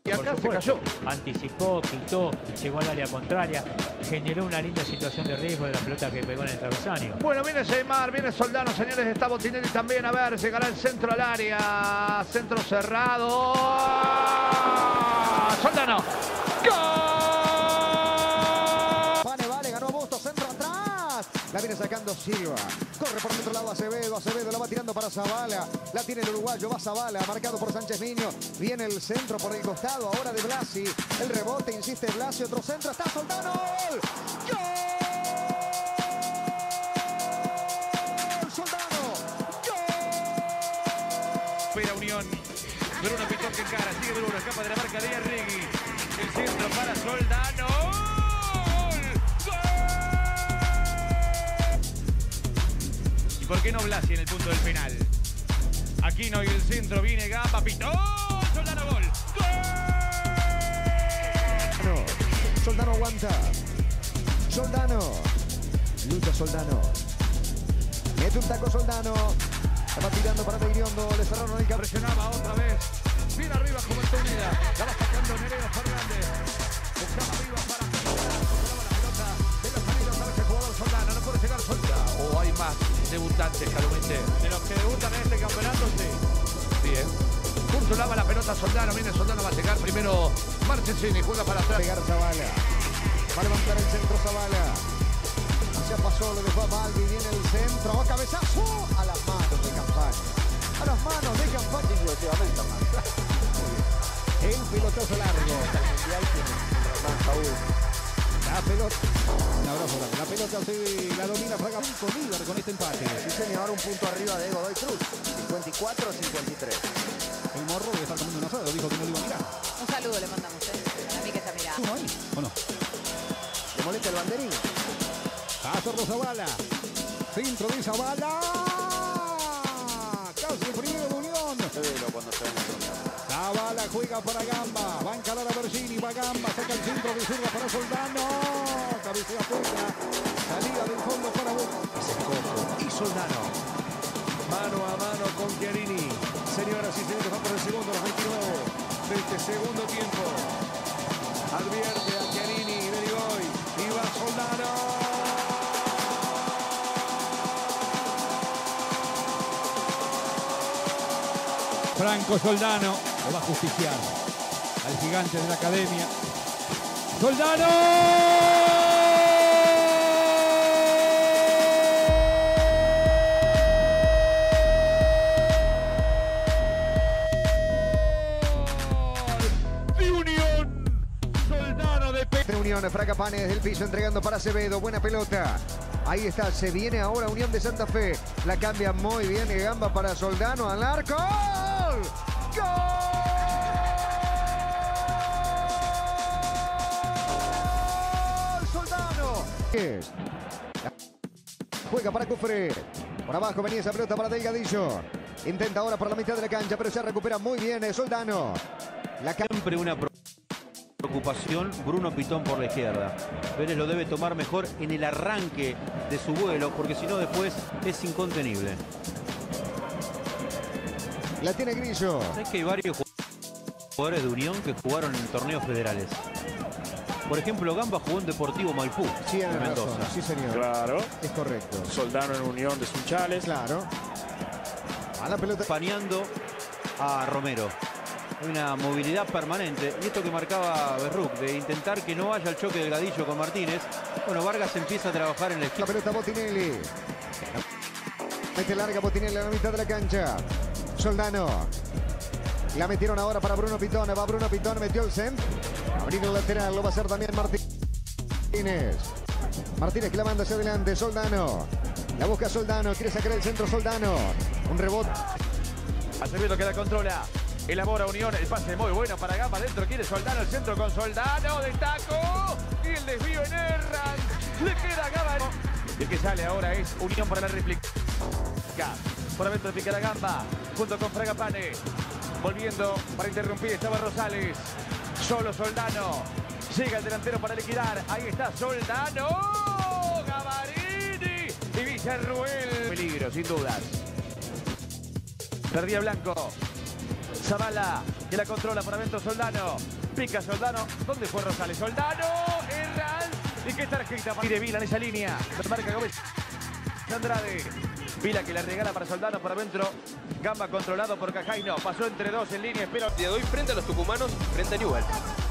Y acá se cayó. Anticipó, quitó, llegó al área contraria, generó una linda situación de riesgo de la pelota que pegó en el travesaño. Bueno, viene Neymar, viene Soldano, señores, está Botinelli también. A ver, llegará el centro al área. Centro cerrado. Soldano. ¡Gol! Vale, ganó Bustos, centro atrás. La viene sacando Silva. Corre por el otro lado Acevedo. Acevedo la va tirando para Zabala. La tiene el uruguayo, va Zabala, marcado por Sánchez Miño. Viene el centro por el costado, ahora de Blasi. El rebote, insiste Blasi, otro centro, está Soldano. ¡Gol! ¡Gol! ¡Soldano! ¡Gol! Espera Unión. Bruno Pitón que encara, sigue Bruno, escapa de la marca de Arregui. El centro para Soldano. ¿Y por qué no Blasi en el punto del penal? Aquino y el centro, viene Gamba, Pitón, Soldano, gol. ¡Gol! Soldano aguanta. Soldano. Lucha Soldano. Mete un taco Soldano. La va tirando para Deiriondo. Le cerraron el cabello. Presionaba otra vez. Bien arriba Juventud Unida. La va sacando Neredo Fernández. Buscaba arriba para la pelota de la salida. Otra vez el jugador Soldano. No puede llegar Soldano. O hay más debutantes, Calumete. De los que debutan en este campeonato, sí. Bien. Curso lava la pelota Soldano. Viene Soldano, va a llegar primero Marchesini. Juega para atrás. Pegar Zabala. Va a levantar el centro Zabala. Ya pasó, le dejó a Balbi. Viene el centro. Va cabezazo a las manos de Campaña. A las manos de Campaña. Exclusivamente, el pelotazo largo. La pelota. Un abrazo grande. La pelota sí la domina Fraga. Con líder con este empate. Sí, señor, un punto arriba de Godoy Cruz. 54-53. El morro debe estar comiendo un asado. Dijo que no lo iba a mirar. Un saludo le mandamos, a mí que está mirando. ¿Uno ahí o no? ¿Le molesta el banderín? Castro Zabala. Centro de Zabala. Casi el primero de Unión. Cuando se ven Zabala juega para Gamba. Va a encarar a Bergini. Va Gamba. Saca el centro de zurda para Soldano. Cabecea afuera. Salida del fondo para Coco y Soldano. Mano a mano con Chiarini. Señoras y señores, va por el segundo, los 29 de este segundo tiempo. Advierte a Chiarini, Berigoy. Y va Soldano. Franco Soldano lo va a justiciar al gigante de la academia. ¡Soldano! De Unión. Soldano de Unión, Fraga Pane desde el piso entregando para Acevedo. Buena pelota. Ahí está, se viene ahora Unión de Santa Fe. La cambia muy bien Gamba para Soldano al arco. ¡Gol! ¡Gol! ¡Soldano! Juega para Cufré. Por abajo venía esa pelota para Delgadillo. Intenta ahora por la mitad de la cancha, pero se recupera muy bien Soldano. Siempre una preocupación, Bruno Pitón por la izquierda. Vélez lo debe tomar mejor en el arranque de su vuelo, porque si no después es incontenible. La tiene Grillo. ¿Sabes que hay varios jugadores de Unión que jugaron en torneos federales? Por ejemplo, Gamba jugó en Deportivo Maipú, Sí, en Mendoza. razón. Sí, señor. Claro. Es correcto. Soldano en Unión de Sunchales. Claro. A la pelota. Paneando a Romero. Hay una movilidad permanente. Y esto que marcaba Berruc, de intentar que no haya el choque de Gladillo con Martínez. Bueno, Vargas empieza a trabajar en la La esquina. pelota Botinelli. Mete larga Botinelli a la mitad de la cancha. Soldano. La metieron ahora para Bruno Pitón. Va Bruno Pitón, metió el centro. Abrir el lateral, lo va a hacer también Martínez. Martínez que la manda hacia adelante. Soldano. La busca Soldano. Quiere sacar el centro Soldano. Un rebote. Acevedo que la controla. Elabora Unión, el pase muy bueno para Gamba, dentro quiere Soldano, el centro con Soldano, de taco, y el desvío en Erran, le queda Gamba. El que sale ahora es Unión para la réplica. Por adentro pica la Gamba, junto con Fraga Pane, volviendo para interrumpir, estaba Rosales, solo Soldano, llega el delantero para liquidar, ahí está Soldano, Gavarini y Villarruel. Peligro, sin dudas. Perdía Blanco. Zabala, que la controla por adentro Soldano. Pica Soldano. ¿Dónde fue Rosales? Soldano. Erran. ¿Y qué tarjeta? Y de Vila en esa línea. Marca Gómez. Andrade. Vila que la regala para Soldano por adentro. Gamba controlado por Cajaino. Pasó entre dos en línea. Espero. De hoy frente a los tucumanos, frente a Newell.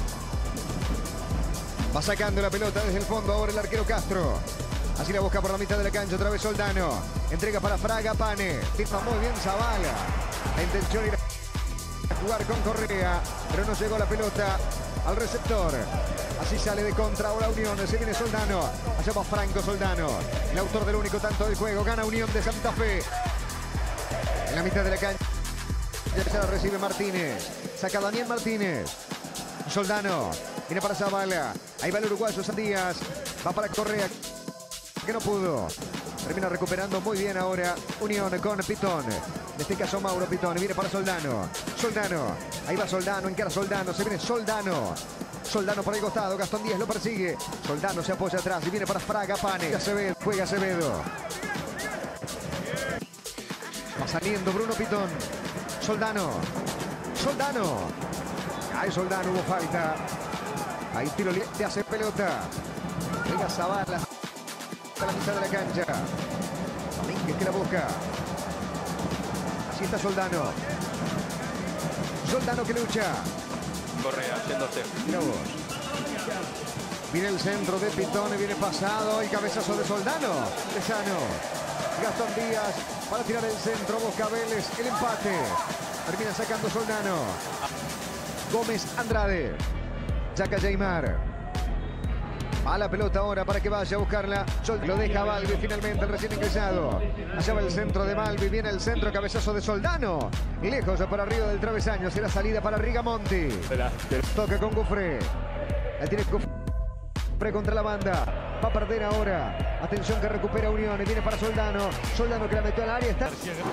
Va sacando la pelota desde el fondo ahora el arquero Castro. Así la busca por la mitad de la cancha, otra vez Soldano. Entrega para Fragapane. Firma muy bien Zavala. La intención era jugar con Correa, pero no llegó la pelota al receptor. Así sale de contra ahora Unión. Se viene Soldano. Allá va Franco Soldano. El autor del único tanto del juego. Gana Unión de Santa Fe. En la mitad de la cancha. Ya la recibe Martínez. Saca Daniel Martínez. Soldano. Viene para Zavala. Ahí va el uruguayo Sandías. Va para Correa. Que no pudo. Termina recuperando muy bien ahora Unión con Pitón. En este caso Mauro Pitón. Viene para Soldano. Soldano. Ahí va Soldano. Encara Soldano. Se viene Soldano. Soldano por el costado. Gastón Díaz lo persigue. Soldano se apoya atrás y viene para Fragapane. Acevedo. Juega Acevedo. Va saliendo Bruno Pitón. Soldano. Soldano. Ahí Soldano, hubo falta. Ahí tiro te hace pelota. Llega Zavala a la mitad de la cancha. Domínguez que la busca. Así está Soldano. Soldano que lucha. Correa, yéndose. Mira vos. Viene el centro de Pitón, viene pasado. Y cabezazo de Soldano. Lesano. Gastón Díaz para tirar el centro. Busca Vélez el empate. Termina sacando Soldano. Gómez Andrade. Saca Jaymar. Va la pelota ahora para que vaya a buscarla. Lo deja Balbi finalmente, el recién ingresado. Allá va el centro de Balbi. Viene el centro, cabezazo de Soldano. Lejos para arriba del travesaño. Será salida para Rigamonti. Toca con Gufré. La tiene Gufré contra la banda. Va a perder ahora. Atención que recupera Unión. Y viene para Soldano. Soldano que la metió al área. Está...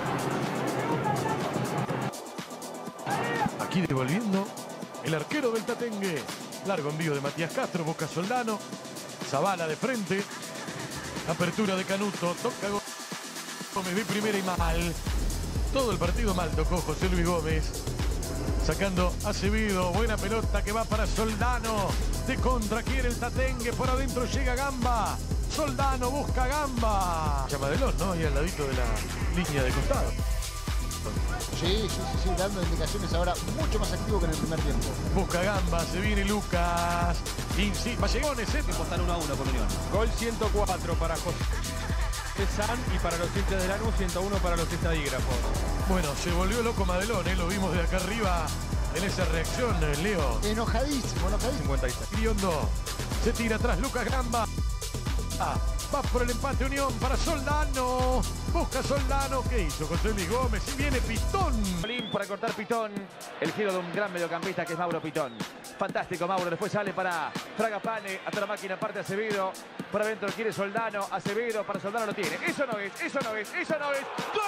Aquí devolviendo el arquero del Tatengue. Largo envío de Matías Castro, busca Soldano. Zavala de frente. Apertura de Canuto. Toca Gómez de primera y mal. Todo el partido mal tocó José Luis Gómez. Sacando Acevedo. Buena pelota que va para Soldano. De contra quiere el Tatengue. Por adentro llega Gamba. Soldano busca Gamba. Llamadelón, ¿no? Ahí al ladito de la línea de costado. Sí, dando indicaciones ahora mucho más activo que en el primer tiempo. Busca Gamba, se viene Lucas. Vallegones, Están 1-1 por Unión. Gol 104 para José San y para los hinchas de Lanús, 101 para los estadígrafos. Bueno, se volvió loco Madelón, lo vimos de acá arriba en esa reacción, Leo. Enojadísimo. 56. Griondo, se tira atrás Lucas Gamba. Va por el empate Unión para Soldano. Busca Soldano. ¿Qué hizo José Luis Gómez? Y viene Pitón. Para cortar Pitón. El giro de un gran mediocampista que es Mauro Pitón. Fantástico Mauro. Después sale para Fragapane. Hasta la máquina parte Acevedo. Por adentro quiere Soldano. Acevedo para Soldano lo tiene. Eso no es. ¡Gol!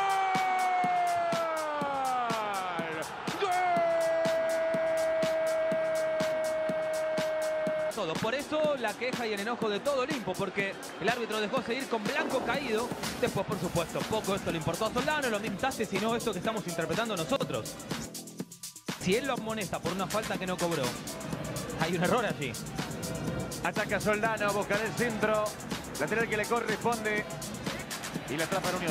Por eso la queja y el enojo de todo Olimpo, porque el árbitro dejó seguir con blanco caído. Después, por supuesto, poco esto le importó a Soldano, lo mintaste, sino esto que estamos interpretando nosotros. Si él lo amonesta por una falta que no cobró, hay un error allí. Ataca Soldano, busca el centro. Lateral que le corresponde. Y la atrapa en Unión.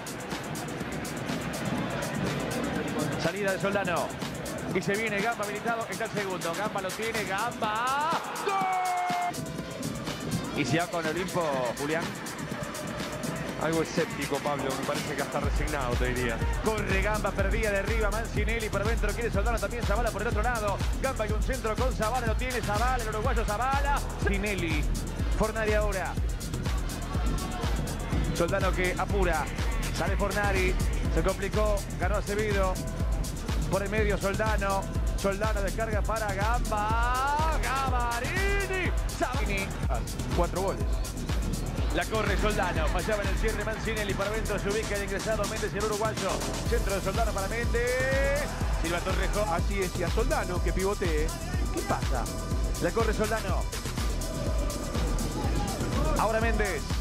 Salida de Soldano. Y se viene Gamba habilitado. Está el segundo. Gamba lo tiene. Gamba. ¡Gol! Y si va con Olimpo, Julián. Algo escéptico, Pablo. Me parece que hasta resignado, te diría. Corre Gamba, perdía de arriba Mancinelli. Por dentro quiere Soldano también. Zavala por el otro lado. Gamba y un centro con Zavala. Lo tiene Zavala, el uruguayo Zavala. Mancinelli. Fornari ahora. Soldano que apura. Sale Fornari. Se complicó. Ganó Acevedo. Por el medio Soldano. Soldano descarga para Gamba. Gavarini. Sabini. 4 goles. La corre Soldano. Fallaba en el cierre Mancinelli. Para adentro se ubica el ingresado Méndez y el uruguayo. Centro de Soldano para Méndez. Silva Torrejo. Así decía Soldano que pivotee. ¿Qué pasa? La corre Soldano. Ahora Méndez.